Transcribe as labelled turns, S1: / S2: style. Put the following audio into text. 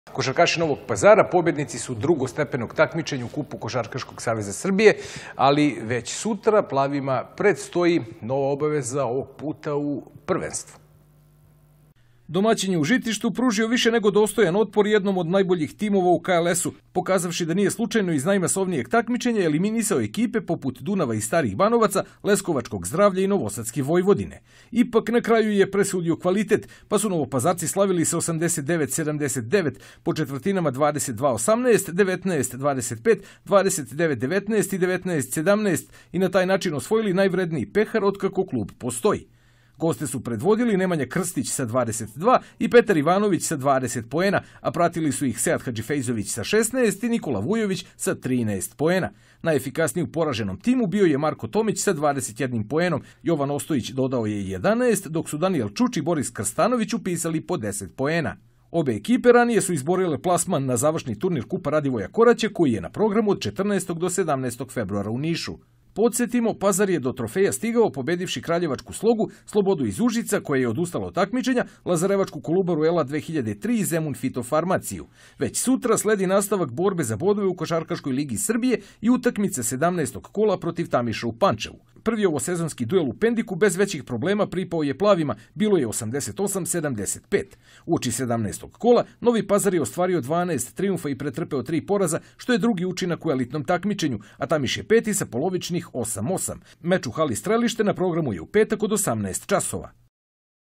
S1: Košarkaši Novog Pazara pobednici su drugostepenog takmičenja u Kupu Košarkaškog saveza Srbije, ali već sutra plavima predstoji nova obaveza, ovog puta u prvenstvu.
S2: Domaćin je u Žitištu pružio više nego dostojan otpor jednom od najboljih timova u KLS-u, pokazavši da nije slučajno iz najmasovnijeg takmičenja eliminisao ekipe poput Dunava i Starih Banovaca, Leskovačkog Zdravlja i Novosadske Vojvodine. Ipak na kraju je presudio kvalitet, pa su Novopazarci slavili sa 89-79 po četvrtinama 22-18, 19-25, 29-19 i 19-17 i na taj način osvojili najvredniji pehar otkako klub postoji. Goste su predvodili Nemanja Krstić sa 22 i Petar Ivanović sa 20 poena, a pratili su ih Sead Hadžifejzović sa 16 i Nikola Vujović sa 13 poena. Najefikasniji u poraženom timu bio je Marko Tomić sa 21 poenom, Jovan Ostojić dodao je 11, dok su Danijel Čuč i Boris Krstanović upisali po 10 poena. Obe ekipe ranije su izborile plasman na završni turnir Kupa Radivoja Koraća, koji je na programu od 14. do 17. februara u Nišu. Podsjetimo, Pazar je do trofeja stigao pobedivši Kraljevačku Slogu, Slobodu iz Užica koja je odustala od takmičenja, Lazarevačku Kolubaru Ela 2003 i Zemun Fitofarmaciju. Već sutra sledi nastavak borbe za bodove u Košarkaškoj ligi Srbije i utakmice 17. kola protiv Tamiša u Pančevu. Prvi ovosezonski duel u Pendiku bez većih problema pripao je plavima, bilo je 88-75. Uoči 17. kola Novi Pazar je ostvario 12 trijumfa i pretrpeo 3 poraza, što je drugi učinak u elitnom takmičenju, a Tamiš je peti sa polovičnih 8-8. Meč u hali Strelište na programu je u petak od 18 časova.